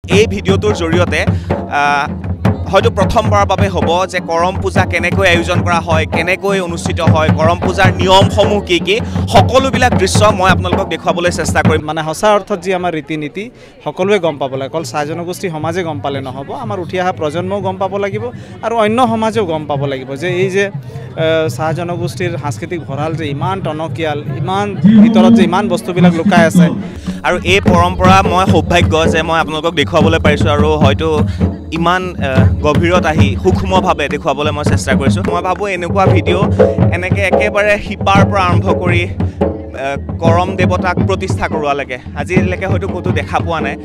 এই ভিডিঅ'টোৰ জৰিয়তে হয়তো প্ৰথমবাৰৰ বাবে হ'ব যে কৰম পূজা কেনেকৈ আয়োজন কৰা হয়, কেনেকৈ অনুষ্ঠিত হয়, কৰম পূজাৰ নিয়মসমূহ কি কি, সকলোবিলাক দৃশ্য মই আপোনালোকক দেখুৱাবলৈ চেষ্টা কৰিম। মানে সঁচা অৰ্থত যি আমাৰ ৰীতি নীতি সকলোৱে গম পাব লাগে, অকল চাহ জনগোষ্ঠী সমাজে গম পালে নহ'ব, আমাৰ উঠি অহা প্ৰজন্মও গম পাব লাগিব আৰু অন্য সমাজেও গম পাব লাগিব যে এই যে চাহ জনগোষ্ঠীৰ সাংস্কৃতিক ভঁৰাল যে ইমান টনকিয়াল, ইমান ভিতৰত যে ইমান বস্তুবিলাক লুকাই আছে। আৰু এই পৰম্পৰা মই সৌভাগ্য যে মই আপোনালোকক দেখুৱাবলৈ পাৰিছোঁ আৰু হয়তো ইমান গভীৰত আহি সূক্ষ্মভাৱে দেখুৱাবলৈ মই চেষ্টা কৰিছোঁ। মই ভাবোঁ এনেকুৱা ভিডিঅ' এনেকৈ একেবাৰে শিপাৰ পৰা আৰম্ভ কৰি কৰম দেৱতাক প্ৰতিষ্ঠা কৰোৱালৈকে আজিলৈকে হয়তো ক'তো দেখা পোৱা নাই।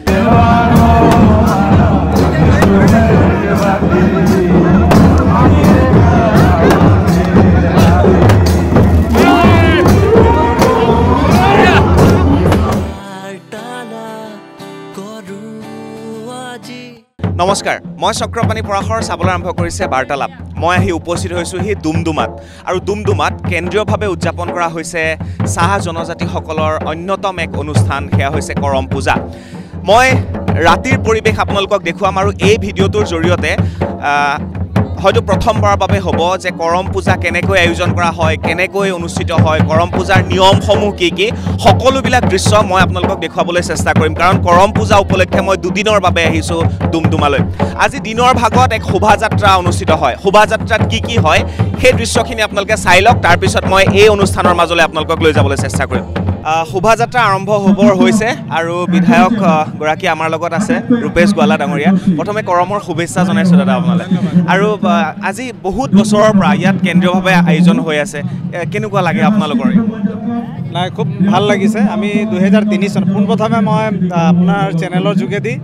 নমস্কাৰ, মই চক্ৰপাণী পৰাশৰ চাবলৈ আৰম্ভ কৰিছে বাৰ্তালাপ। মই আহি উপস্থিত হৈছোঁ সেই ডুমডুমাত, আৰু ডুমডুমাত কেন্দ্ৰীয়ভাৱে উদযাপন কৰা হৈছে চাহ জনজাতিসকলৰ অন্যতম এক অনুষ্ঠান, সেয়া হৈছে কৰম পূজা। মই ৰাতিৰ পৰিৱেশ আপোনালোকক দেখুৱাম আৰু এই ভিডিঅ'টোৰ জৰিয়তে হয়তো প্ৰথমবাৰৰ বাবে হ'ব যে কৰম পূজা কেনেকৈ আয়োজন কৰা হয়, কেনেকৈ অনুষ্ঠিত হয়, কৰম পূজাৰ নিয়মসমূহ কি কি, সকলোবিলাক দৃশ্য মই আপোনালোকক দেখুৱাবলৈ চেষ্টা কৰিম। কাৰণ কৰম পূজা উপলক্ষে মই দুদিনৰ বাবে আহিছোঁ ডুমডুমালৈ। আজি দিনৰ ভাগত এক শোভাযাত্ৰা অনুষ্ঠিত হয়। শোভাযাত্ৰাত কি কি হয় সেই দৃশ্যখিনি আপোনালোকে চাই লওক, তাৰপিছত মই এই অনুষ্ঠানৰ মাজলৈ আপোনালোকক লৈ যাবলৈ চেষ্টা কৰিম। শোভাযাত্ৰা আৰম্ভ হ'বৰ হৈছে আৰু বিধায়ক গৰাকী আমাৰ লগত আছে, ৰূপেশ গোৱালা ডাঙৰীয়া। প্ৰথমে কৰমৰ শুভেচ্ছা জনাইছোঁ দাদা আপোনালৈ। আৰু আজি বহুত বছৰৰ পৰা ইয়াত কেন্দ্ৰীয়ভাৱে আয়োজন হৈ আছে, কেনেকুৱা লাগে আপোনালোকৰ? নাই, খুব ভাল লাগিছে। আমি 2003 চন পোনপ্ৰথমে মই আপোনাৰ চেনেলৰ যোগেদি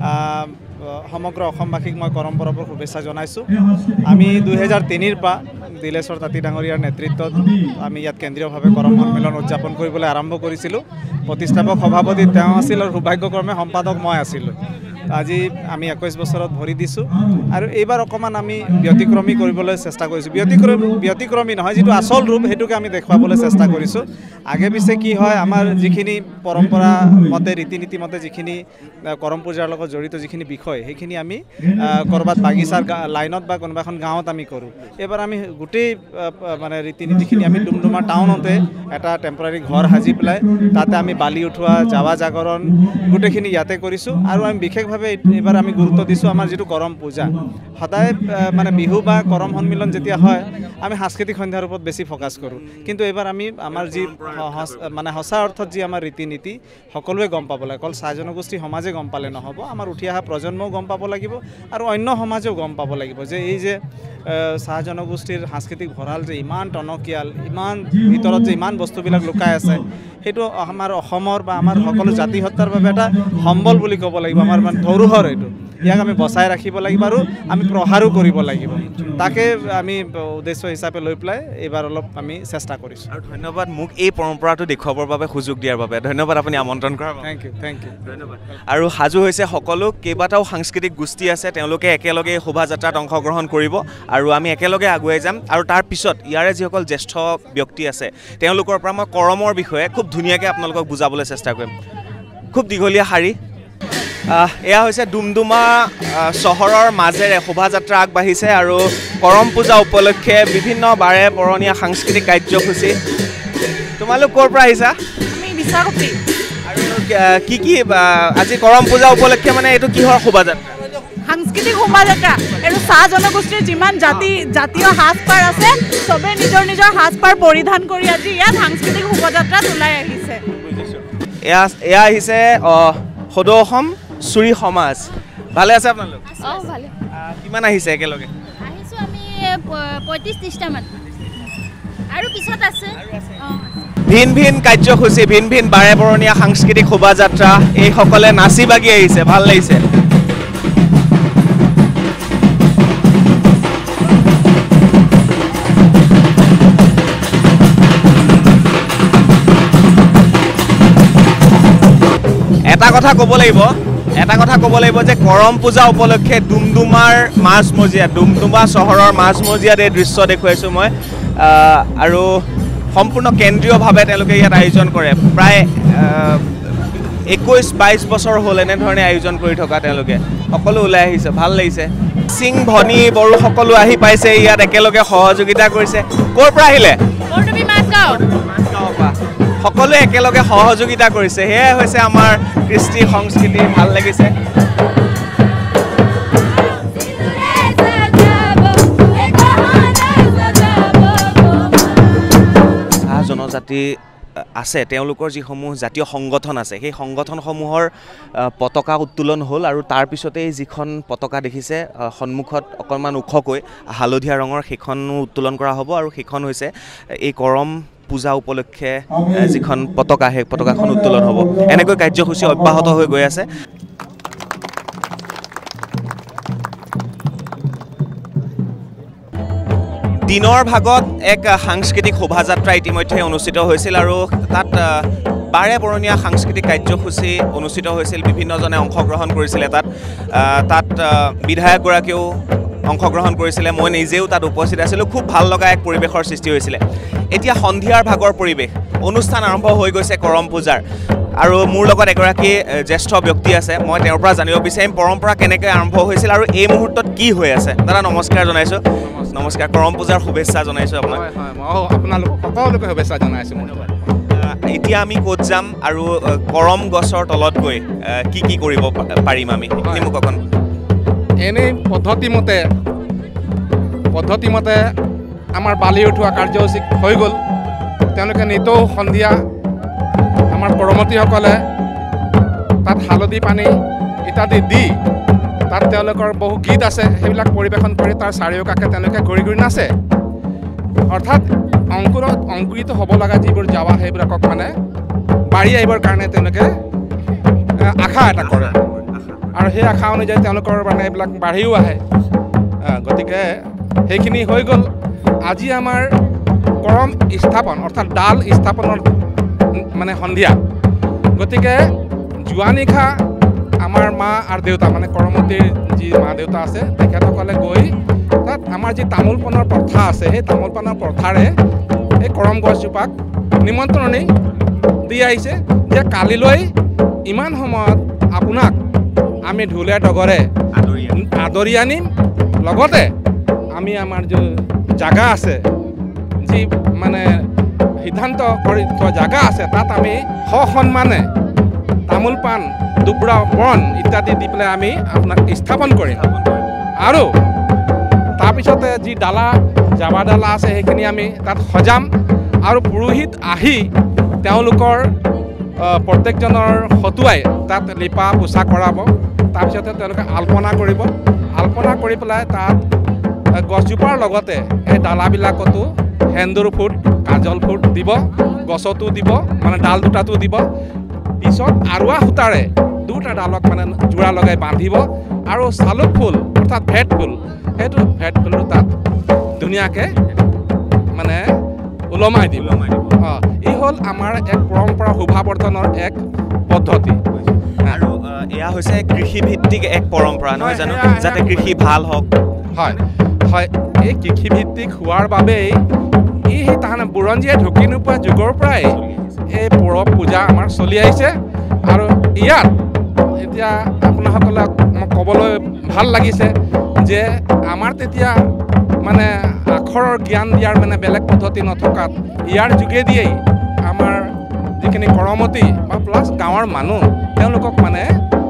সমগ্ৰ অসমবাসীক মই কৰম পৰৱৰ শুভেচ্ছা জনাইছোঁ। আমি 2003 পৰা দিলেশ্বৰ তাঁতী ডাঙৰীয়াৰ নেতৃত্বত আমি ইয়াত কেন্দ্ৰীয়ভাৱে কৰম সন্মিলন উদযাপন কৰিবলৈ আৰম্ভ কৰিছিলোঁ। প্ৰতিষ্ঠাপক সভাপতি তেওঁ আছিল আৰু সৌভাগ্যক্ৰমে সম্পাদক মই আছিলোঁ। আজি আমি 21 বছৰত ভৰি দিছোঁ আৰু এইবাৰ অকণমান আমি ব্যতিক্ৰমী কৰিবলৈ চেষ্টা কৰিছোঁ। ব্যতিক্ৰমী নহয়, যিটো আচল ৰূপ সেইটোকে আমি দেখুৱাবলৈ চেষ্টা কৰিছোঁ। আগে পিছে কি হয়, আমাৰ যিখিনি পৰম্পৰা মতে, ৰীতি নীতি মতে যিখিনি কৰম পূজাৰ লগত জড়িত যিখিনি বিষয়, সেইখিনি আমি ক'ৰবাত বাগিচাৰ লাইনত বা কোনোবা এখন গাঁৱত আমি কৰোঁ। এইবাৰ আমি গোটেই মানে ৰীতি নীতিখিনি আমি ডুমডুমা টাউনতে এটা টেম্পৰাৰী ঘৰ সাজি পেলাই তাতে আমি বালি উঠোৱা, জাৱা জাগৰণ গোটেইখিনি ইয়াতে কৰিছোঁ। আৰু আমি বিশেষভাৱে এইবাৰ আমি গুৰুত্ব দিছোঁ আমাৰ যিটো কৰম পূজা। সদায় মানে বিহু বা কৰম সন্মিলন যেতিয়া হয় আমি সাংস্কৃতিক সন্ধ্যাৰ ওপৰত বেছি ফ'কাছ কৰোঁ, কিন্তু এইবাৰ আমি আমাৰ যি মানে সঁচা অৰ্থত যি আমাৰ ৰীতি নীতি সকলোৱে গম পাব লাগে, অকল চাহ জনগোষ্ঠী সমাজে গম পালে নহ'ব, আমাৰ উঠি অহা প্ৰজন্মও গম পাব লাগিব আৰু অন্য সমাজেও গম পাব লাগিব যে এই যে চাহ জনগোষ্ঠীৰ সাংস্কৃতিক ভঁৰাল যে ইমান টনকিয়াল, ইমান ভিতৰত যে ইমান বস্তুবিলাক লুকাই আছে, সেইটো আমাৰ অসমৰ বা আমাৰ সকলো জাতি সত্তাৰ বাবে এটা সম্বল বুলি ক'ব লাগিব, আমাৰ মানে ধৰোহৰ এইটো। ইয়াক আমি বচাই ৰাখিব লাগিব আৰু আমি প্ৰসাৰো কৰিব লাগিব। তাকে আমি উদ্দেশ্য হিচাপে লৈ পেলাই এইবাৰ অলপ আমি চেষ্টা কৰিছোঁ। আৰু ধন্যবাদ মোক এই পৰম্পৰাটো দেখুৱাবৰ বাবে সুযোগ দিয়াৰ বাবে। ধন্যবাদ আপুনি আমন্ত্ৰণ কৰাৰ বাবে। থেংক ইউ ধন্যবাদ। আৰু সাজু হৈছে সকলো, কেইবাটাও সাংস্কৃতিক গোষ্ঠী আছে, তেওঁলোকে একেলগে শোভাযাত্ৰাত অংশগ্ৰহণ কৰিব আৰু আমি একেলগে আগুৱাই যাম। আৰু তাৰ পিছত ইয়াৰে যিসকল জ্যেষ্ঠ ব্যক্তি আছে তেওঁলোকৰ পৰা মই কৰমৰ বিষয়ে খুব ধুনীয়াকৈ আপোনালোকক বুজাবলৈ চেষ্টা কৰিম। খুব দীঘলীয়া শাৰী। এয়া হৈছে ডুমডুমা চহৰৰ মাজেৰে শোভাযাত্ৰা আগবাঢ়িছে আৰু কৰম পূজা উপলক্ষে বিভিন্ন বাৰে বৰণীয়া সাংস্কৃতিক কাৰ্যসূচী। তোমালোক ক'ৰ পৰা আহিছা? আমি বিচাৰপতি। আৰু কি কি আজি কৰম পূজা উপলক্ষে মানে এইটো কিহৰ শোভাযাত্ৰা? সাংস্কৃতিক শোভাযাত্ৰা। এইটো চাহ জনগোষ্ঠীৰ যিমান জাতীয় সাজপাৰ আছে চবেই নিজৰ নিজৰ সাজপাৰ পৰিধান কৰি আজি ইয়াত সাংস্কৃতিক শোভাযাত্ৰাত ওলাই আহিছে। এয়া আহিছে সদৌ অসম চুৰি সমাজ। ভালে আছে আপোনালোক? ভালে। কিমান আহিছে একেলগে? আহিছোঁ আমি 35-30টা মান আৰু পিছত আছে। ভিন ভিন কাৰ্যসূচী, ভিন ভিন বাৰে বৰণীয়া সাংস্কৃতিক শোভাযাত্ৰা, এইসকলে নাচি বাগি আহিছে, ভাল লাগিছে। এটা কথা ক'ব লাগিব যে কৰম পূজা উপলক্ষে ডুমডুমাৰ মাজমজিয়াত, ডুমডুমা চহৰৰ মাজমজিয়াত এই দৃশ্য দেখুৱাইছোঁ মই। আৰু সম্পূৰ্ণ কেন্দ্ৰীয়ভাৱে তেওঁলোকে ইয়াত আয়োজন কৰে। প্ৰায় 21-22 বছৰ হ'ল এনেধৰণে আয়োজন কৰি থকা তেওঁলোকে সকলো ওলাই আহিছে ভাল লাগিছে সিং ভনী বড়ো সকলো আহি পাইছে ইয়াত একেলগে সহযোগিতা কৰিছে ক'ৰ পৰা আহিলে বৰডুবি মাছগাঁও সকলোৱে একেলগে সহযোগিতা কৰিছে সেয়াই হৈছে আমাৰ কৃষ্টি সংস্কৃতি ভাল লাগিছে জনজাতি আছে তেওঁলোকৰ যিসমূহ জাতীয় সংগঠন আছে সেই সংগঠনসমূহৰ পতাকা উত্তোলন হ'ল আৰু তাৰ পিছতেই যিখন পতাকা দেখিছে সন্মুখত অকণমান ওখকৈ হালধীয়া ৰঙৰ সেইখনো উত্তোলন কৰা হ'ব আৰু সেইখন হৈছে এই কৰম পূজা উপলক্ষে যিখন পতাকা সেই পতাকাখন উত্তোলন হ'ব এনেকৈ কাৰ্যসূচী অব্যাহত হৈ গৈ আছে দিনৰ ভাগত এক সাংস্কৃতিক শোভাযাত্ৰা ইতিমধ্যে অনুষ্ঠিত হৈছিল আৰু তাত বাৰে বৰণীয়া সাংস্কৃতিক কাৰ্যসূচী অনুষ্ঠিত হৈছিল বিভিন্নজনে অংশগ্ৰহণ কৰিছিলে তাত বিধায়কগৰাকীয়েও অংশগ্ৰহণ কৰিছিলে মই নিজেও তাত উপস্থিত আছিলোঁ খুব ভাল লগা এক পৰিৱেশৰ সৃষ্টি হৈছিলে এতিয়া সন্ধিয়াৰ ভাগৰ পৰিৱেশ অনুষ্ঠান আৰম্ভ হৈ গৈছে কৰম পূজাৰ আৰু মোৰ লগত এগৰাকী জ্যেষ্ঠ ব্যক্তি আছে মই তেওঁৰ পৰা জানিব বিচাৰিম পৰম্পৰা কেনেকৈ আৰম্ভ হৈছিল আৰু এই মুহূৰ্তত কি হৈ আছে দাদা নমস্কাৰ জনাইছোঁ নমস্কাৰ কৰম পূজাৰ শুভেচ্ছা জনাইছোঁ আপোনাক আপোনালোক সকলোকে শুভেচ্ছা জনাইছোঁ এতিয়া আমি ক'ত যাম আৰু কৰম গছৰ তলত গৈ কি কি কৰিব পাৰিম আমি মোক অকণ এনেই পদ্ধতিমতে আমাৰ বালি উঠোৱা কাৰ্যসূচী হৈ গ'ল তেওঁলোকে নিতৌ সন্ধিয়া আমাৰ কৰমতীসকলে তাত হালধি পানী ইত্যাদি দি তাত তেওঁলোকৰ বহু গীত আছে সেইবিলাক পৰিৱেশন কৰি তাৰ চাৰিওকাষে তেওঁলোকে ঘূৰি ঘূৰি নাচে অৰ্থাৎ অংকুৰিত হ'ব লগা যিবোৰ যাৱা সেইবিলাকক মানে বাঢ়ি আহিবৰ কাৰণে তেওঁলোকে আশা এটা কৰে আৰু সেই আশা অনুযায়ী তেওঁলোকৰ মানে এইবিলাক বাঢ়িও আহে গতিকে সেইখিনি হৈ গ'ল আজি আমাৰ কৰম স্থাপন অৰ্থাৎ ডাল স্থাপনৰ মানে সন্ধিয়া গতিকে যোৱা নিশা আমাৰ মা আৰু দেউতা মানে কৰমতীৰ যি মা দেউতা আছে তেখেতসকলে গৈ তাত আমাৰ যি তামোল পাণৰ প্ৰথা আছে সেই তামোল পাণৰ প্ৰথাৰে এই কৰম গছজোপাক নিমন্ত্ৰণি দি আহিছে যে কালিলৈ ইমান সময়ত আপোনাক আমি ঢোলে ডগৰে আদৰি আনিম লগতে আমি আমাৰ যি জাগা আছে যি মানে সিদ্ধান্ত কৰি থোৱা জাগা আছে তাত আমি সসন্মানে তামোল পাণ দুবৰা বন ইত্যাদি দি পেলাই আমি আপোনাক স্থাপন কৰিম আৰু তাৰপিছতে যি জাবা ডালা আছে সেইখিনি আমি তাত সজাম আৰু পুৰোহিত আহি তেওঁলোকৰ প্ৰত্যেকজনৰ হতুৱাই তাত লিপা পোছা কৰাব তাৰপিছতে তেওঁলোকে আলপনা কৰিব আলপনা কৰি পেলাই তাত গছজোপাৰ লগতে এই ডালাবিলাকতো সেন্দুৰ ফুট কাজল ফুট দিব গছতো দিব মানে ডাল দুটাতো দিব পিছত আৰুৱা সূতাৰে দুটা ডালক মানে জোৰা লগাই বান্ধিব আৰু চালুক ফুল অৰ্থাৎ ভেট ফুল সেইটো ভেট ফুলটো তাত ধুনীয়াকৈ মানে ওলমাই দিব ই হ'ল আমাৰ এক পৰম্পৰা শোভাবৰ্ধনৰ এক পদ্ধতি আৰু এয়া হৈছে কৃষিভিত্তিক এক পৰম্পৰা নহয় জানো যাতে কৃষি ভাল হওক হয় হয় এই কৃষিভিত্তিক হোৱাৰ বাবেই তাহানে বুৰঞ্জীয়ে ঢুকি নোপোৱা যুগৰ পৰাই এই পৰৱ পূজা আমাৰ চলি আহিছে আৰু ইয়াত এতিয়া আপোনাসকলক মোক ক'বলৈ ভাল লাগিছে যে আমাৰ তেতিয়া মানে আখৰৰ জ্ঞান দিয়াৰ মানে বেলেগ পদ্ধতি নথকাত ইয়াৰ যোগেদিয়েই আমাৰ যিখিনি কৰমতী বা প্লাছ গাঁৱৰ মানুহ তেওঁলোকক মানে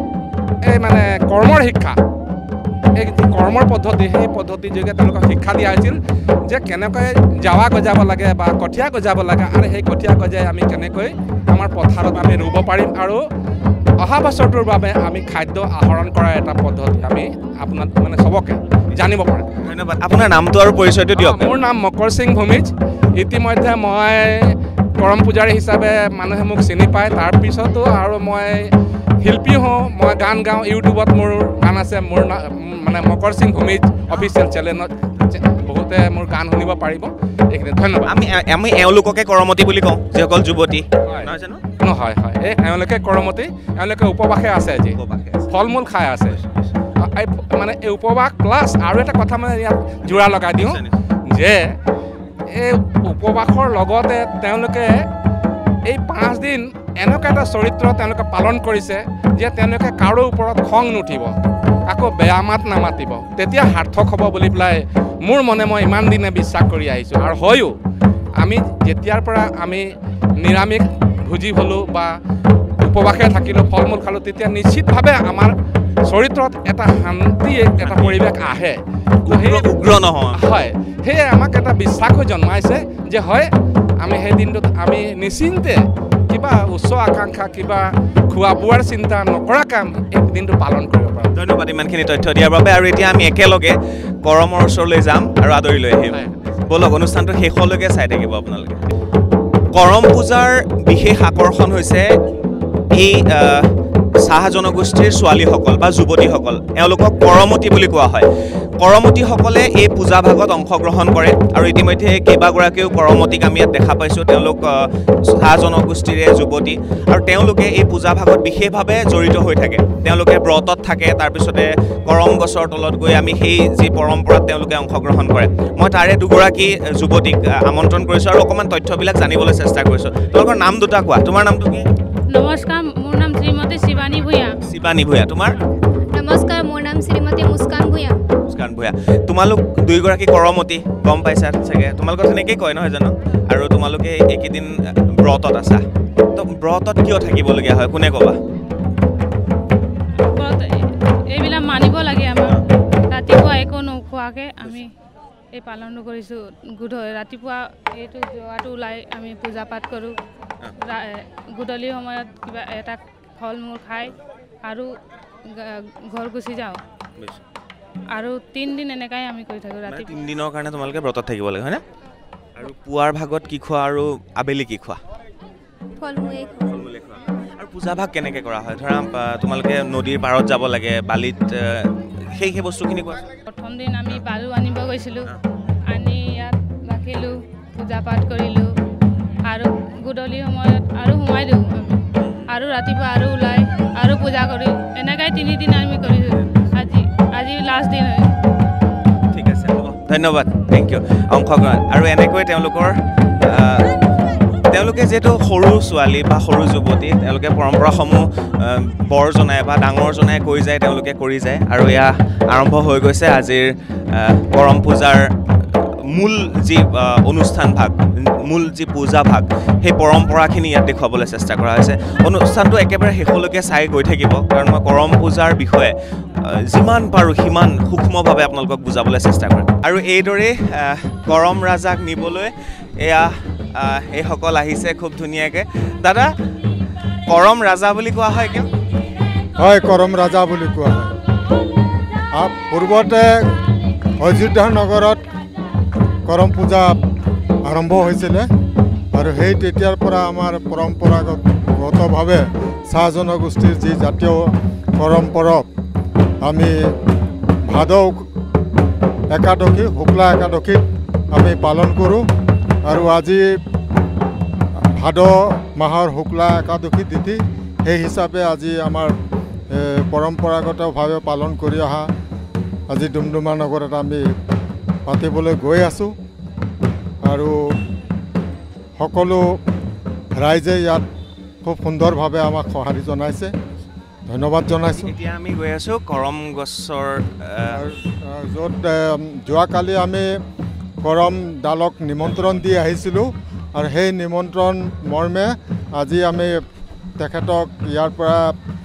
এই মানে কৰ্মৰ শিক্ষা এই কৰ্মৰ পদ্ধতি সেই পদ্ধতিৰ যোগে তেওঁলোকক শিক্ষা দিয়া হৈছিল যে কেনেকৈ জাৱা গজাব লাগে বা কঠীয়া গজাব লাগে আৰু সেই কঠীয়া গজাই আমি কেনেকৈ আমাৰ পথাৰত আমি ৰুব পাৰিম আৰু অহা বছৰটোৰ বাবে আমি খাদ্য আহৰণ কৰাৰ এটা পদ্ধতি আমি আপোনাক মানে চবকে জানিব পাৰিম ধন্যবাদ আপোনাৰ নামটো আৰু পৰিচয়টো দিয়ক মোৰ নাম মকৰ সিং ভূমিজ ইতিমধ্যে মই কৰম পূজাৰী হিচাপে মানুহে মোক চিনি পায় তাৰপিছতো আৰু মই শিল্পী হওঁ মই গান গাওঁ ইউটিউবত মোৰ গান আছে মোৰ মানে মকৰ সিং ভূমিজ অফিচিয়েল চেনেলত বহুতে মোৰ গান শুনিব পাৰিব এইখিনি ধন্যবাদ আমি এওঁলোককে কৰমতী বুলি কওঁ যিসকল যুৱতী হয় হয় এই এওঁলোকে কৰমতী এওঁলোকে উপবাসে আছে আজি ফল মূল খাই আছে মানে এই উপবাস প্লাছ আৰু এটা কথা মানে ইয়াত জোৰা লগাই দিওঁ যে এই উপবাসৰ লগতে তেওঁলোকে এই 5 দিন এনেকুৱা এটা চৰিত্ৰ তেওঁলোকে পালন কৰিছে যে তেওঁলোকে কাৰো ওপৰত খং নুঠিব, আকৌ বেয়া মাত নামাতিব, তেতিয়া সাৰ্থক হ'ব বুলি পেলাই মোৰ মনে মই ইমান দিনে বিশ্বাস কৰি আহিছোঁ। আৰু হয়ো আমি যেতিয়াৰ পৰা আমি নিৰামিষ ভোজি হ'লোঁ বা উপবাসে থাকিলোঁ, ফল মূল খালোঁ, তেতিয়া নিশ্চিতভাৱে আমাৰ চৰিত্ৰত এটা শান্তি এটা পৰিৱেশ আহে, উগ্ৰ নহয়। হয়, সেয়ে আমাক এটা বিশ্বাসো জন্মাইছে যে হয় আমি সেই দিনটোত আমি নিশ্চিন্তে কিবা উচ্চ আকাংক্ষা কিবা খোৱা বোৱাৰ চিন্তা নকৰাকৈ আমি এই দিনটো পালন কৰিব পাৰোঁ। ধন্যবাদ ইমানখিনি তথ্য দিয়াৰ বাবে। আৰু এতিয়া আমি একেলগে কৰমৰ ওচৰলৈ যাম আৰু আদৰি লৈ আহিম। ব'লক অনুষ্ঠানটো শেষলৈকে চাই থাকিব আপোনালোকে। কৰম পূজাৰ বিশেষ আকৰ্ষণ হৈছে এই চাহ জনগোষ্ঠীৰ ছোৱালীসকল বা যুৱতীসকল, এওঁলোকক কৰমতী বুলি কোৱা হয়। কৰমতীসকলে এই পূজা ভাগত অংশগ্ৰহণ কৰে আৰু ইতিমধ্যে কেইবাগৰাকীও কৰমতীক আমি ইয়াত দেখা পাইছোঁ। তেওঁলোক চাহ জনগোষ্ঠীৰে যুৱতী আৰু তেওঁলোকে এই পূজা ভাগত বিশেষভাৱে জড়িত হৈ থাকে। তেওঁলোকে ব্ৰতত থাকে, তাৰপিছতে কৰম গছৰ তলত গৈ আমি সেই যি পৰম্পৰাত তেওঁলোকে অংশগ্ৰহণ কৰে। মই তাৰে দুগৰাকী যুৱতীক আমন্ত্ৰণ কৰিছোঁ আৰু অকণমান তথ্যবিলাক জানিবলৈ চেষ্টা কৰিছোঁ। তেওঁলোকৰ নাম দুটা কোৱা। তোমাৰ নামটো কি? নমস্কাৰ, মোৰ নাম শ্ৰীমতী শিৱানী ভূঞা। শিৱানী ভূঞা। তোমাৰ? নমস্কাৰ, মোৰ নাম শ্ৰীমতী মুস্কান ভূঞা। মুস্কান ভূঞা। তোমালোক দুয়োগৰাকী কৰমতী, গম পাইছা চাগে, তোমালোকৰ তেনেকেই কয় নহয় জানো? আৰু তোমালোকে এইকেইদিন ব্ৰতত আছা, তো ব্ৰতত কিয় থাকিবলগীয়া হয় কোনে ক'বা? এইবিলাক মানিব লাগে আমাৰ। ৰাতিপুৱা একো নোখোৱাকৈ আমি এই পালনটো কৰিছোঁ। ৰাতিপুৱা এইটো যোৱাটো ওলাই আমি পূজা পাঠ কৰোঁ, গধূলি সময়ত কিবা এটা ফল মূল খাই আৰু ঘৰ গুচি যাওঁ। আৰু 3 দিন এনেকাই আমি কৰি থাকোঁ। ৰাতি 3 দিনৰ কাৰণে তোমালোকে ব্ৰতত থাকিব লাগে হয়নে? আৰু পুৱাৰ ভাগত কি খোৱা আৰু আবেলি কি খোৱা? ফল মূলেই খোৱা। আৰু পূজা ভাগ কেনেকৈ কৰা হয়? ধৰা তোমালোকে নদীৰ পাৰত যাব লাগে, বালিত, সেই বস্তুখিনি কোৱা। প্ৰথম দিন আমি বালু আনিব গৈছিলোঁ, আনি ইয়াত ৰাখিলোঁ, পূজা পাঠ কৰিলোঁ আৰু গধূলি সময়ত আৰু সোমাই দিওঁ আমি, আৰু ৰাতিপুৱা আৰু ওলাই আৰু পূজা কৰি এনেকৈ 3 দিন আমি কৰিছোঁ। আজি লাষ্ট দিন হয়। ঠিক আছে, হ'ব, ধন্যবাদ, থেংক ইউ অংশগ্ৰহণ। আৰু এনেকৈ তেওঁলোকে যিহেতু সৰু ছোৱালী বা সৰু যুৱতী, তেওঁলোকে পৰম্পৰাসমূহ বৰ জনাই বা ডাঙৰ জনাই কৈ যায়, তেওঁলোকে কৰি যায়। আৰু এয়া আৰম্ভ হৈ গৈছে আজিৰ কৰম পূজাৰ মূল যি অনুষ্ঠান ভাগ, মূল যি পূজা ভাগ, সেই পৰম্পৰাখিনি ইয়াত দেখুৱাবলৈ চেষ্টা কৰা হৈছে। অনুষ্ঠানটো একেবাৰে শেষলৈকে চাই গৈ থাকিব, কাৰণ মই কৰম পূজাৰ বিষয়ে যিমান পাৰোঁ সিমান সূক্ষ্মভাৱে আপোনালোকক বুজাবলৈ চেষ্টা কৰিম। আৰু এইদৰেই কৰম ৰাজাক নিবলৈ এয়া এইসকল আহিছে খুব ধুনীয়াকৈ। দাদা, কৰম ৰাজা বুলি কোৱা হয় কিয়? হয়, কৰম ৰাজা বুলি কোৱা হয়। পূৰ্বতে অযোধ্যা নগৰত কৰম পূজা আৰম্ভ হৈছিলে আৰু সেই তেতিয়াৰ পৰা আমাৰ পৰম্পৰাগতভাৱে চাহ জনগোষ্ঠীৰ যি জাতীয় কৰম পৰৱ আমি ভাদ একাদশী, শুক্লা একাদশীত আমি পালন কৰোঁ। আৰু আজি ভাদ মাহৰ শুক্লা একাদশী তিথি, সেই হিচাপে আজি আমাৰ পৰম্পৰাগতভাৱে পালন কৰি অহা আজি ডুমডুমা নগৰত আমি পাতিবলৈ গৈ আছোঁ। আৰু সকলো ৰাইজে ইয়াত খুব সুন্দৰভাৱে আমাক সঁহাৰি জনাইছে, ধন্যবাদ জনাইছোঁ। এতিয়া আমি গৈ আছোঁ কৰম গছৰ য'ত যোৱাকালি আমি কৰম ডালক নিমন্ত্ৰণ দি আহিছিলোঁ আৰু সেই নিমন্ত্ৰণ মৰ্মে আজি আমি তেখেতক ইয়াৰ পৰা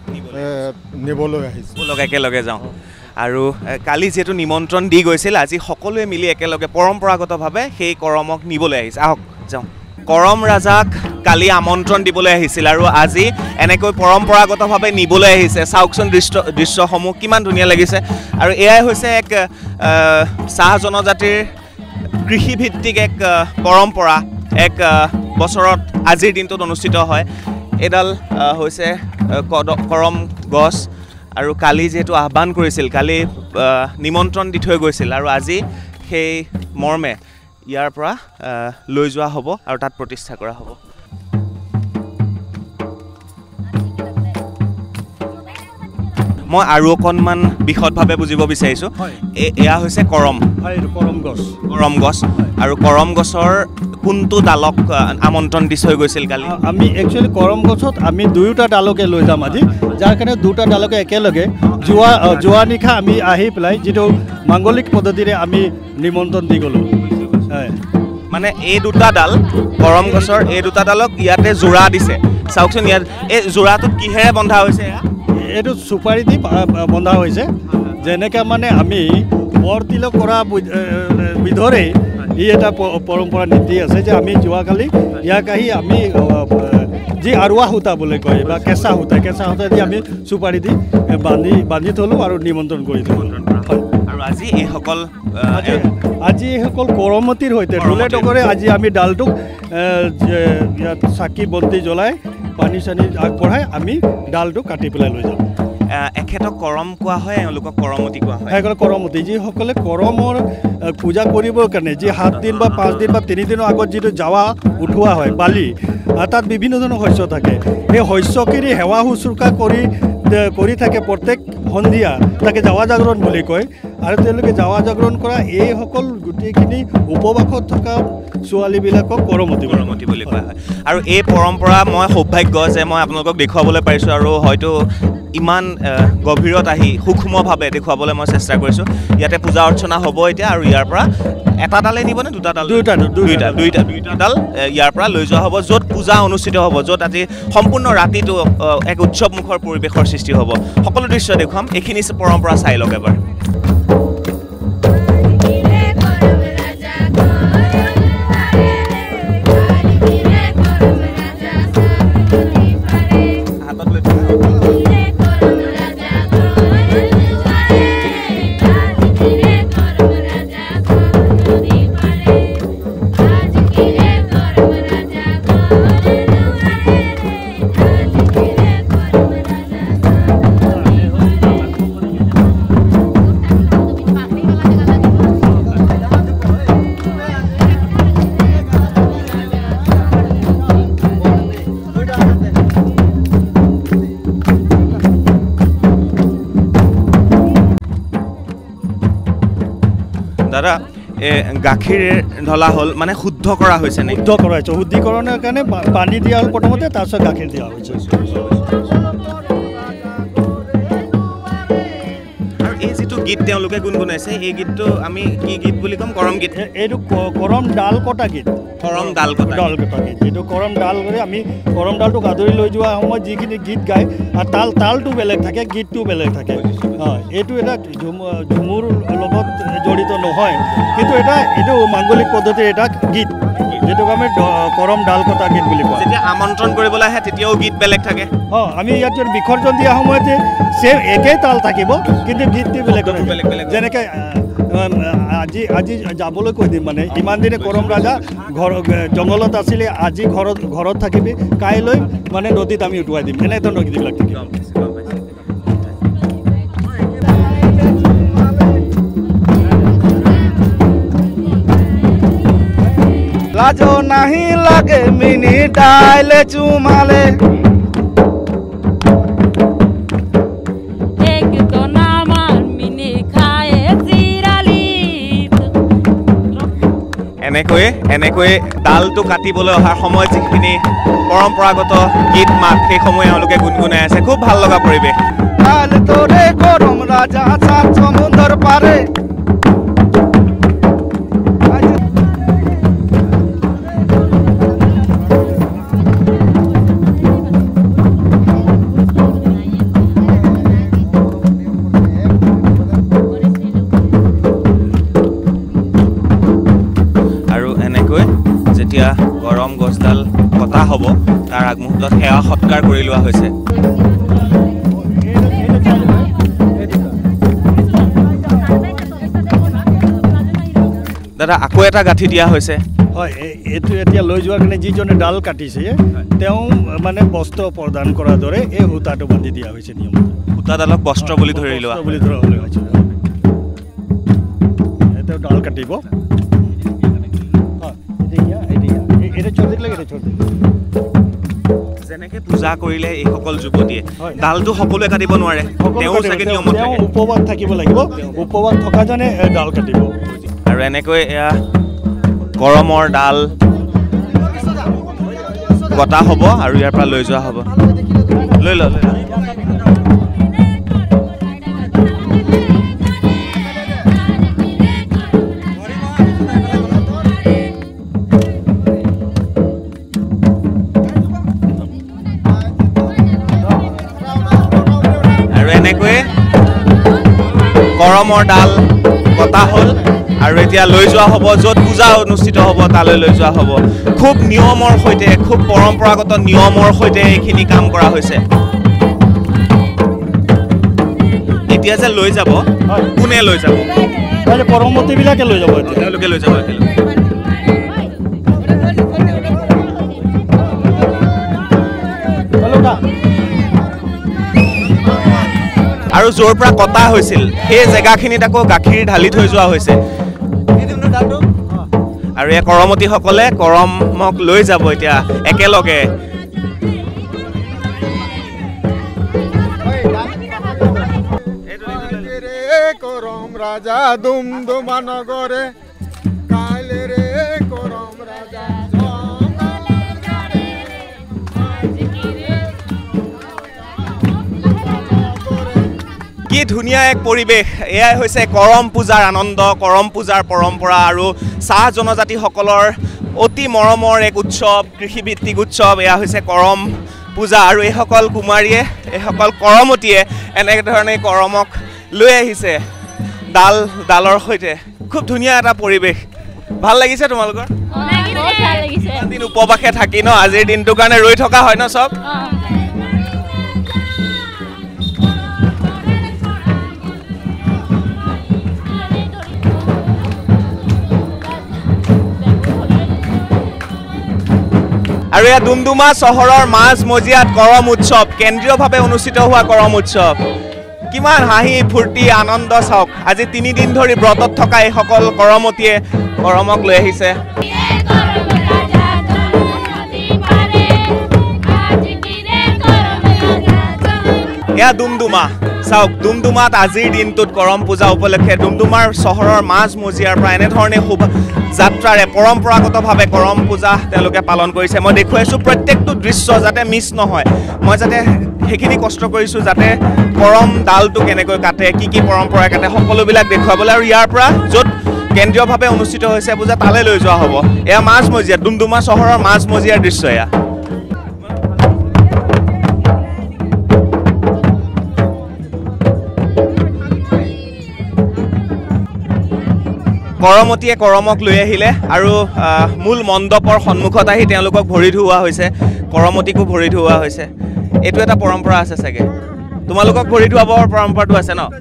নিবলৈ আহিছোঁ। একেলগে যাওঁ। আৰু কালি যিহেতু নিমন্ত্ৰণ দি গৈছিল, আজি সকলোৱে মিলি একেলগে পৰম্পৰাগতভাৱে সেই কৰমক নিবলৈ আহিছে। আহক যাওঁ। কৰম ৰাজাক কালি আমন্ত্ৰণ দিবলৈ আহিছিল আৰু আজি এনেকৈ পৰম্পৰাগতভাৱে নিবলৈ আহিছে। চাওকচোন দৃশ্যসমূহ কিমান ধুনীয়া লাগিছে। আৰু এয়াই হৈছে এক চাহ জনজাতিৰ কৃষিভিত্তিক এক পৰম্পৰা, এক বছৰত আজিৰ দিনটোত অনুষ্ঠিত হয়। এডাল হৈছে কৰম গছ আৰু কালি যিহেতু আহ্বান কৰিছিল, কালি নিমন্ত্ৰণ দি থৈ গৈছিল আৰু আজি সেই মৰ্মে ইয়াৰ পৰা লৈ যোৱা হ'ব আৰু তাত প্ৰতিষ্ঠা কৰা হ'ব। মই আৰু অকণমান বিশদভাৱে বুজিব বিচাৰিছোঁ। এয়া হৈছে কৰম গছ আৰু কৰম গছৰ কোনটো ডালক আমন্ত্ৰণ দি থৈ গৈছিল কালি আমি একচুৱেলি কৰম গছত আমি দুয়োটা ডালকে লৈ যাম আজি যাৰ কাৰণে দুটা ডালকে একেলগে যোৱা নিশা আমি আহি পেলাই যিটো মাংগলিক পদ্ধতিৰে আমি নিমন্ত্ৰণ দি গ'লোঁ মানে এই দুটা ডাল কৰম গছৰ এই দুটা ডালক ইয়াতে জোৰা দিছে চাওকচোন ইয়াত এই জোৰাটোত কিহেৰে বন্ধা হৈছে এইটো চুপাৰি দি বন্ধা হৈছে যেনেকৈ মানে আমি বৰ তিলক কৰা বিধৰে ই এটা পৰম্পৰা নীতি আছে যে আমি যোৱাকালি ইয়াক আহি আমি যি আৰুৱা সূতা বুলি কয় বা কেঁচা সূতা দি আমি চুপাৰি দি বান্ধি থ'লোঁ আৰু নিমন্ত্ৰণ কৰি থ'লোঁ আৰু আজি এইসকল কৰমতিৰ সৈতে ঢোলে ডগৰে আজি আমি ডালটোক ইয়াত চাকি বন্তি জ্বলাই পানী চানী আগবঢ়াই আমি ডালটো কাটি পেলাই লৈ যাম এখেতক কৰম কোৱা হয় এওঁলোকক কৰমতি কোৱা হয় সেইসকলে কৰমতি যিসকলে কৰমৰ পূজা কৰিবৰ কাৰণে যি 7 দিন বা 5 দিন বা 3 দিনৰ আগত যিটো জাৱা উঠোৱা হয় বালি তাত বিভিন্ন ধৰণৰ শস্য থাকে সেই শস্যখিনি সেৱা শুশ্ৰূষা কৰি থাকে প্ৰত্যেক সন্ধিয়া তাকে জাৱা জাগৰণ বুলি কয় আৰু তেওঁলোকে জাৱা জাগৰণ কৰা এইসকল গোটেইখিনি উপবাসত থকা ছোৱালীবিলাকক কৰমতি বুলি কোৱা হয় আৰু এই পৰম্পৰা মই সৌভাগ্য যে মই আপোনালোকক দেখুৱাবলৈ পাৰিছোঁ আৰু হয়তো ইমান গভীৰত আহি সূক্ষ্মভাৱে দেখুৱাবলৈ মই চেষ্টা কৰিছোঁ ইয়াতে পূজা অৰ্চনা হ'ব এতিয়া আৰু ইয়াৰ পৰা এটা ডালে নিবনে দুটা ডাল দুইটা ডাল ইয়াৰ পৰা লৈ যোৱা হ'ব য'ত পূজা অনুষ্ঠিত হ'ব য'ত আজি সম্পূৰ্ণ ৰাতিটো এক উৎসৱমুখৰ পৰিৱেশৰ সৃষ্টি হ'ব সকলো দৃশ্য দেখুৱাম এইখিনি পৰম্পৰা চাই লওক এবাৰ দাদা গাখীৰ ঢলা হ'ল মানে শুদ্ধ কৰা হৈছে নে শুদ্ধ কৰা হৈছে শুদ্ধিকৰণৰ কাৰণে পানী দিয়া হ'ল প্ৰথমতে তাৰপিছত গাখীৰ দিয়া হৈছে আৰু এই যিটো গীত তেওঁলোকে গুণগুণাইছে এই গীতটো আমি কি গীত বুলি ক'ম কৰম গীত এইটো কৰম ডাল কটা গীত কৰম ডাল কটা গীত এইটো কৰম ডাল কৰি আমি কৰম ডালটোক আদৰি লৈ যোৱা সময়ত যিখিনি গীত গায় আৰু তালটো বেলেগ থাকে গীতটো বেলেগ থাকে হয় এইটো এটা ঝুমুৰ লগত জড়িত নহয় কিন্তু এইটো মাংগলিক পদ্ধতিৰ এটা গীত যেটোক আমি কৰম ডাল কটা গীত বুলি কওঁ যেতিয়া আমন্ত্ৰণ কৰিবলৈ আহে তেতিয়াও গীত বেলেগ থাকে আমি ইয়াত যদি বিসৰ্জন দিয়া সময়তে সেম একেই তাল থাকিব কিন্তু গীতটো বেলেগ যেনেকৈ আজি যাবলৈ কৈ দিম মানে ইমান দিনে কৰম ৰাজা জংঘলত আছিলে আজি ঘৰত থাকিবি কাইলৈ মানে নদীত আমি উটুৱাই দিম এনে ধৰণৰ গীতবিলাক থাকিব লাজো নাহি লাগে মিনি ডাইলে চুমালে এনেকৈ ডালটো কাটিবলৈ অহাৰ সময়ত যিখিনি পৰম্পৰাগত গীত মাত সেই সময় এওঁলোকে গুণগুণাই আছে খুব ভাল লগা পৰিৱেশ ডাল তোৰে গৰম ৰাজা সাত সমুদ্ৰৰ পাৰে যেতিয়া গৰম গছডাল কটা হ'ব তাৰ আগমুহূৰ্তত সেৱা সৎকাৰ কৰি লোৱা হৈছে দাদা আকৌ এটা গাঁঠি দিয়া হৈছে হয় এইটো এতিয়া লৈ যোৱাৰ কাৰণে যিজনে ডাল কাটিছে তেওঁ মানে বস্ত্ৰ প্ৰদান কৰাৰ দৰে এই সূতাটো বান্ধি দিয়া হৈছে নিয়ম সূতাডালক বস্ত্ৰ বুলি ধৰি লোৱা হৈছে তেওঁ ডাল কাটিব যেনেকে পূজা কৰিলে এইসকল যুৱতীয়ে ডালটো সকলোৱে কাটিব নোৱাৰে তেওঁ চাগে নিয়মত উপবাস থাকিব লাগিব উপবাস থকাজনে ডাল কাটিব আৰু এনেকৈ এয়া গৰমৰ ডাল কটা হ'ব আৰু ইয়াৰ পৰা লৈ যোৱা হ'ব লৈ ল আৰু এনেকৈ কৰমৰ ডাল কটা হ'ল আৰু এতিয়া লৈ যোৱা হ'ব য'ত পূজা অনুষ্ঠিত হ'ব তালৈ লৈ যোৱা হ'ব খুব নিয়মৰ সৈতে খুব পৰম্পৰাগত নিয়মৰ সৈতে এইখিনি কাম কৰা হৈছে এতিয়া যে লৈ যাব কোনে লৈ যাব পৰমতিবিলাকে লৈ যাব তেওঁলোকে লৈ যাব আৰু য'ৰ পৰা কটা হৈছিল সেই জেগাখিনিত আকৌ গাখীৰ ঢালি থৈ যোৱা হৈছে আৰু এই কৰমতীসকলে কৰমক লৈ যাব এতিয়া একেলগে করম রাজা দুমদুমা নগরে কালে রে করম রাজা কি ধুনীয়া এক পৰিৱেশ এয়াই হৈছে কৰম পূজাৰ আনন্দ কৰম পূজাৰ পৰম্পৰা আৰু চাহ জনজাতিসকলৰ অতি মৰমৰ এক উৎসৱ কৃষিভিত্তিক উৎসৱ এয়া হৈছে কৰম পূজা আৰু এইসকল কুমাৰীয়ে এইসকল কৰমতীয়ে এনেধৰণে কৰমক লৈ আহিছে ডালৰ সৈতে খুব ধুনীয়া এটা পৰিৱেশ ভাল লাগিছে তোমালোকৰ দিন উপবাসে থাকি ন আজিৰ দিনটোৰ কাৰণে ৰৈ থকা হয় ন চব আৰু এয়া ডুমডুমা চহৰৰ মাজ মজিয়াত কৰম উৎসৱ কেন্দ্ৰীয়ভাৱে অনুষ্ঠিত হোৱা কৰম উৎসৱ কিমান হাঁহি ফূৰ্তি আনন্দ চাওক আজি 3 দিন ধৰি ব্ৰতত থকা এইসকল কৰমতীয়ে কৰমক লৈ আহিছে এয়া ডুমডুমা চাওক ডুমডুমাত আজিৰ দিনটোত কৰম পূজা উপলক্ষে ডুমডুমাৰ চহৰৰ মাজ মজিয়াৰ পৰা এনেধৰণে যাত্ৰাৰে পৰম্পৰাগতভাৱে কৰম পূজা তেওঁলোকে পালন কৰিছে মই দেখুৱাইছোঁ প্ৰত্যেকটো দৃশ্য যাতে মিছ নহয় মই যাতে সেইখিনি কষ্ট কৰিছোঁ যাতে কৰম ডালটো কেনেকৈ কাটে কি পৰম্পৰা কাটে সকলোবিলাক দেখুৱাবলৈ আৰু ইয়াৰ পৰা য'ত কেন্দ্ৰীয়ভাৱে অনুষ্ঠিত হৈছে পূজা তালৈ লৈ যোৱা হ'ব এয়া মাজ মজিয়া ডুমডুমা চহৰৰ মাজ মজিয়াৰ দৃশ্য এয়া কৰমতীয়ে কৰমক লৈ আহিলে আৰু মূল মণ্ডপৰ সন্মুখত আহি তেওঁলোকক ভৰি ধুওৱা হৈছে কৰমতীকো ভৰি ধুওৱা হৈছে এইটো এটা পৰম্পৰা আছে চাগে তোমালোকক ভৰি ধুৱাবৰ পৰম্পৰাটো আছে ন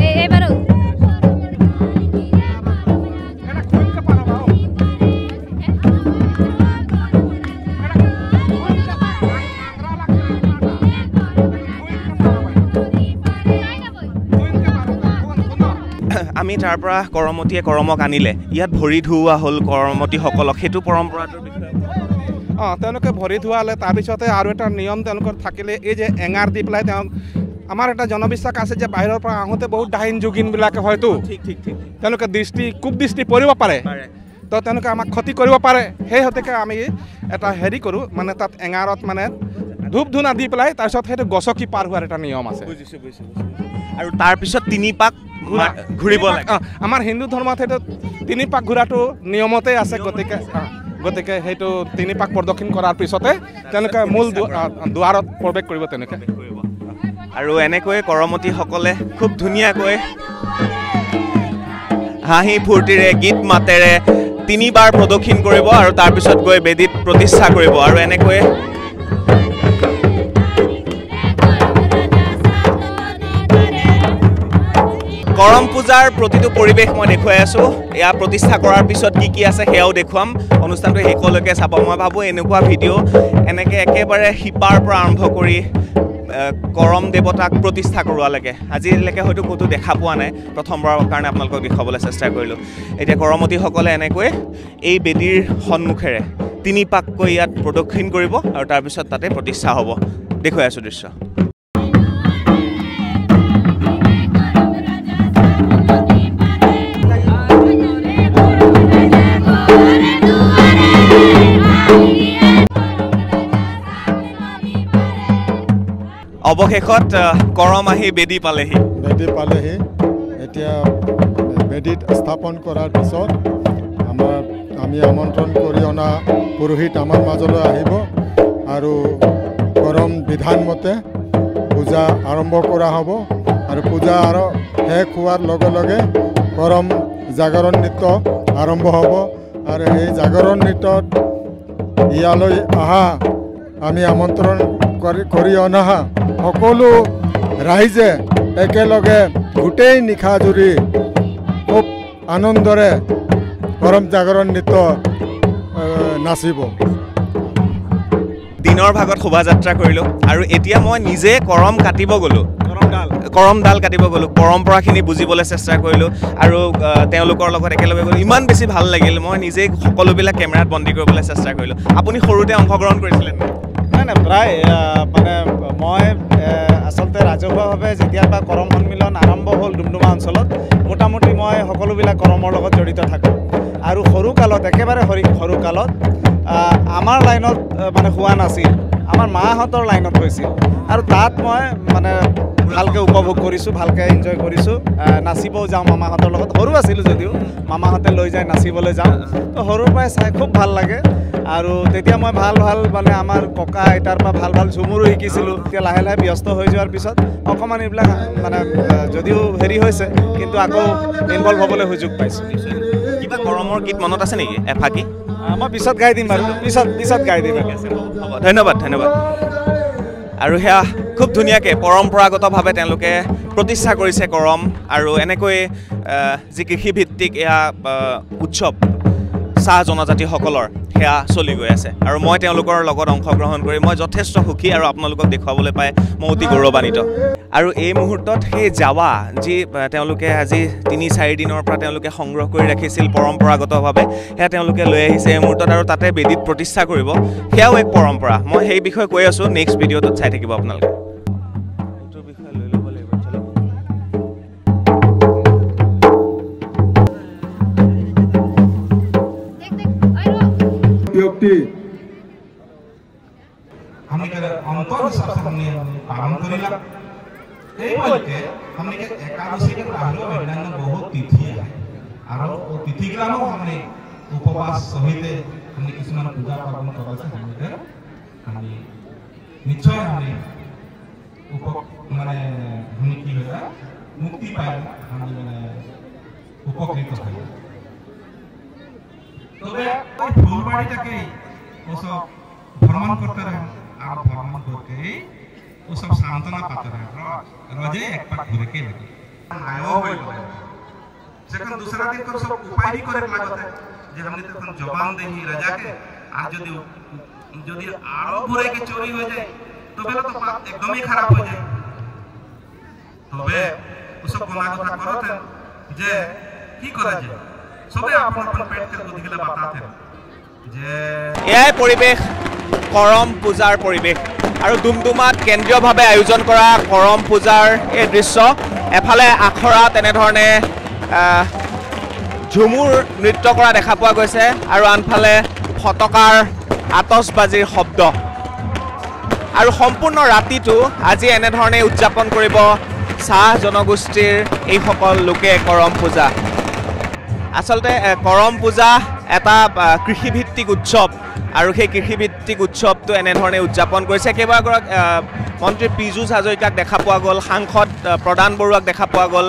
আমি তাৰ পৰা কৰমতীয়ে কৰমক আনিলে ইয়াত ভৰি ধুওৱা হ'ল কৰমতীসকলক সেইটো পৰম্পৰাটোৰ বিষয়ে তেওঁলোকে ভৰি ধুৱালে তাৰপিছতে আৰু এটা নিয়ম তেওঁলোকৰ থাকিলে এই যে এঙাৰ দি পেলাই তেওঁ আমাৰ এটা জনবিশ্বাস আছে যে বাহিৰৰ পৰা আহোঁতে বহুত ডাইন যোগীনবিলাকে হয়তো ঠিক তেওঁলোকে কুদৃষ্টি পৰিব পাৰে তো তেওঁলোকে আমাক ক্ষতি কৰিব পাৰে সেই হেতুকে আমি এটা হেৰি কৰোঁ মানে তাত এঙাৰত মানে ধূপ ধূনা দি পেলাই তাৰপিছত সেইটো গছকি পাৰ হোৱাৰ এটা নিয়ম আছে আৰু তাৰপিছত 3 পাক ঘূৰিব লাগে আমাৰ হিন্দু ধৰ্মত সেইটো 3 পাক ঘূৰাটো নিয়মতে আছে গতিকে সেইটো 3 পাক প্ৰদক্ষিণ কৰাৰ পিছতে তেওঁলোকে মূল দুৱাৰত প্ৰৱেশ কৰিব তেনেকৈ আৰু এনেকৈ কৰমতীসকলে খুব ধুনীয়াকৈ হাঁহি ফূৰ্তিৰে গীত মাতেৰে 3 বাৰ প্ৰদক্ষিণ কৰিব আৰু তাৰপিছত গৈ বেদীত প্ৰতিষ্ঠা কৰিব আৰু এনেকৈ কৰম পূজাৰ প্ৰতিটো পৰিৱেশ মই দেখুৱাই আছোঁ এয়া প্ৰতিষ্ঠা কৰাৰ পিছত কি আছে সেয়াও দেখুৱাম অনুষ্ঠানটো শেষলৈকে চাব মই ভাবোঁ এনেকুৱা ভিডিঅ' এনেকৈ একেবাৰে শিপাৰ পৰা আৰম্ভ কৰি কৰম দেৱতাক প্ৰতিষ্ঠা কৰোৱা লাগে আজিলৈকে হয়তো ক'তো দেখা পোৱা নাই প্ৰথমবাৰৰ কাৰণে আপোনালোকক দেখুৱাবলৈ চেষ্টা কৰিলোঁ এতিয়া কৰমতীসকলে এনেকৈ এই বেদীৰ সন্মুখেৰে 3 পাককৈ ইয়াত প্ৰদক্ষিণ কৰিব আৰু তাৰপিছত তাতে প্ৰতিষ্ঠা হ'ব দেখুৱাই আছোঁ দৃশ্য অৱশেষত কৰম আহি বেদী পালেহি এতিয়া বেদীত স্থাপন কৰাৰ পিছত আমি আমন্ত্ৰণ কৰি অনা পুৰোহিত আমাৰ মাজলৈ আহিব আৰু কৰম বিধান মতে পূজা আৰম্ভ কৰা হ'ব আৰু পূজা শেষ হোৱাৰ লগে লগে কৰম জাগৰণ নৃত্য আৰম্ভ হ'ব আৰু এই জাগৰণ নৃত্যত ইয়ালৈ অহা আমি আমন্ত্ৰণ কৰি অনা সকলো ৰাইজে একেলগে গোটেই নিশা জুৰি খুব আনন্দৰে কৰম জাগৰণ নৃত্য নাচিব দিনৰ ভাগত শোভাযাত্ৰা কৰিলোঁ আৰু এতিয়া মই নিজে কৰম কাটিব গ'লোঁ কৰমডাল কাটিব গ'লোঁ পৰম্পৰাখিনি বুজিবলৈ চেষ্টা কৰিলোঁ আৰু তেওঁলোকৰ লগত একেলগে গ'লোঁ ইমান বেছি ভাল লাগিল মই নিজেই সকলোবিলাক কেমেৰাত বন্দী কৰিবলৈ চেষ্টা কৰিলোঁ আপুনি সৰুতে অংশগ্ৰহণ কৰিছিলে নাই প্ৰায় মানে মই আচলতে ৰাজহুৱাভাৱে যেতিয়াৰ পৰা কৰম সন্মিলন আৰম্ভ হ'ল ডুমডুমা অঞ্চলত মোটামুটি মই সকলোবিলাক কৰমৰ লগত জড়িত থাকোঁ আৰু একেবাৰে সৰু কালত আমাৰ লাইনত মানে হোৱা নাছিল আমাৰ মাহঁতৰ লাইনত হৈছিল আৰু তাত মই মানে ভালকৈ উপভোগ কৰিছোঁ ভালকৈ এনজয় কৰিছোঁ নাচিবও যাওঁ মামাহঁতৰ লগত সৰু আছিলোঁ যদিও মামাহঁতে লৈ যায় নাচিবলৈ যাওঁ তো সৰুৰ পৰাই চাই খুব ভাল লাগে আৰু তেতিয়া মই ভাল মানে আমাৰ ককা আইতাৰ পৰা ভাল ঝুমুৰো শিকিছিলোঁ এতিয়া লাহে লাহে ব্যস্ত হৈ যোৱাৰ পিছত অকণমান এইবিলাক মানে যদিও হেৰি হৈছে কিন্তু আকৌ ইনভলভ হ'বলৈ সুযোগ পাইছোঁ কিবা কৰমৰ গীত মনত আছে নেকি এফাকি মই পিছত গাই দিম বাৰু পিছত গাই দিম ধন্যবাদ আৰু সেয়া খুব ধুনীয়াকৈ পৰম্পৰাগতভাৱে তেওঁলোকে প্ৰতিষ্ঠা কৰিছে কৰম আৰু এনেকৈ যি কৃষিভিত্তিক এয়া উৎসৱ চাহ জনজাতিসকলৰ সেয়া চলি গৈ আছে আৰু মই তেওঁলোকৰ লগত অংশগ্ৰহণ কৰি মই যথেষ্ট সুখী আৰু আপোনালোকক দেখুৱাবলৈ পাই মই অতি গৌৰৱান্বিত আৰু এই মুহূৰ্তত সেই জাৱা যি তেওঁলোকে আজি ৩-৪ দিনৰ পৰা তেওঁলোকে সংগ্ৰহ কৰি ৰাখিছিল পৰম্পৰাগতভাৱে সেয়া তেওঁলোকে লৈ আহিছে এই মুহূৰ্তত আৰু তাতে বেদীত প্ৰতিষ্ঠা কৰিব সেয়াও এক পৰম্পৰা মই সেই বিষয়ে কৈ আছোঁ নেক্সট ভিডিঅ'টোত চাই থাকিব আপোনালোকে हमने अंतर हिसाब से हमने पालन करेला এই বলতে हमने के एकादशी के बाहरो अन्य बहुत तिथि है और वो तिथि ग्रामो हमने उपवास सहित हमने किसमान पूजा पालन करला से हमने निश्चय हमने माने हमने की होला मुक्ति पाए हमने माने उपकृत হয় তবে ওই ফুলবাড়িটাকে ওসব ভ্রমণ করতে रहे আর ভ্রমণ করতে वो सब सांत्वना पाते रहे रोजे एक पाक घुरे के लगे आयो होई जखन दूसरा दिन कर सब उपाय भी करे लागत जे हमने तखन जवान देही राजा के आज यदि आरो घुरे के चोरी हो जाए तो बेला तो बात एकदम ही खराब हो जाए तबे वो सब कोना कथा करत जे की करे जे सबे अपन अपन पेट के बुद्धि के बताते जे এয়াই পৰিৱেশ কৰম পূজাৰ পৰিৱেশ আৰু ডুমডুমাত কেন্দ্ৰীয়ভাৱে আয়োজন কৰা কৰম পূজাৰ এই দৃশ্য এফালে আখৰা তেনেধৰণে ঝুমুৰ নৃত্য কৰা দেখা পোৱা গৈছে আৰু আনফালে ফটকাৰ আতচবাজিৰ শব্দ আৰু সম্পূৰ্ণ ৰাতিটো আজি এনেধৰণে উদযাপন কৰিব চাহ জনগোষ্ঠীৰ এইসকল লোকে কৰম পূজা আচলতে কৰম পূজা এটা কৃষিভিত্তিক উৎসৱ আৰু সেই কৃষিভিত্তিক উৎসৱটো এনেধৰণে উদযাপন কৰিছে কেইবাগৰাকী মন্ত্ৰী পীযুষ হাজৰিকাক দেখা পোৱা গ'ল সাংসদ প্ৰদান বৰুৱাক দেখা পোৱা গ'ল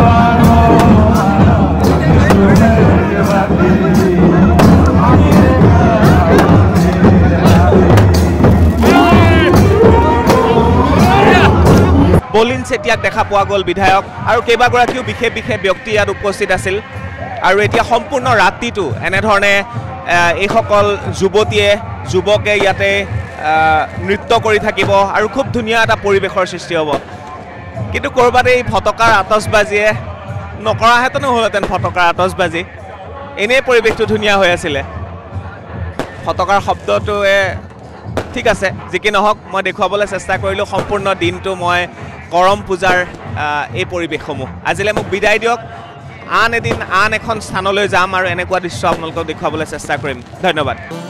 বলিন চেতিয়াক দেখা পোৱা গ'ল বিধায়ক আৰু কেইবাগৰাকীও বিশেষ ব্যক্তি ইয়াত উপস্থিত আছিল আৰু এতিয়া সম্পূৰ্ণ ৰাতিটো এনেধৰণে এইসকল যুৱকে ইয়াতে নৃত্য কৰি থাকিব আৰু খুব ধুনীয়া এটা পৰিৱেশৰ সৃষ্টি হ'ব কিন্তু ক'ৰবাত এই ফটকাৰ আতচবাজিয়ে নকৰাহেঁতেনো হ'লহেঁতেন ফটকাৰ আতচবাজি এনেই পৰিৱেশটো ধুনীয়া হৈ আছিলে ফটকাৰ শব্দটোৱে ঠিক আছে যি কি নহওক মই দেখুৱাবলৈ চেষ্টা কৰিলোঁ সম্পূৰ্ণ দিনটো মই কৰম পূজাৰ এই পৰিৱেশসমূহ আজিলৈ মোক বিদায় দিয়ক আন এদিন আন এখন স্থানলৈ যাম আৰু এনেকুৱা দৃশ্য আপোনালোকক দেখুৱাবলৈ চেষ্টা কৰিম ধন্যবাদ